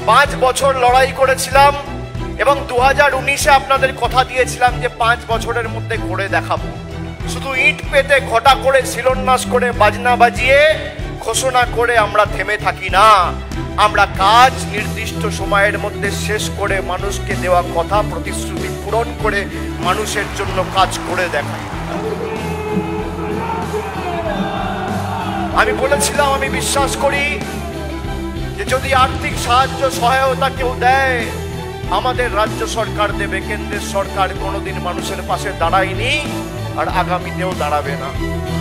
5 বছর লড়াই করেছিলাম এবং 2019-এ আপনাদের কথা দিয়েছিলাম যে 5 বছরের মধ্যে করে দেখাবো। শুধু ইট পেতে ঘটা করে শিলান্যাস করে বাজনা বাজিয়ে ঘোষণা করে আমরা থেমে থাকি না, আমরা কাজ নির্দিষ্ট সময়ের মধ্যে শেষ করে মানুষকে দেওয়া কথা প্রতিশ্রুতি পূরণ করে মানুষের জন্য কাজ করে দেখাই। আমি বলেছিলাম আমি বিশ্বাস করি যে যদি আর্থিক সাহায্য সহায়তা কেউ দেয় আমাদের রাজ্য সরকার দেবে, কেন্দ্রের সরকার কোনোদিন মানুষের পাশে দাঁড়ায়নি আর আগামীতেও দাঁড়াবে না।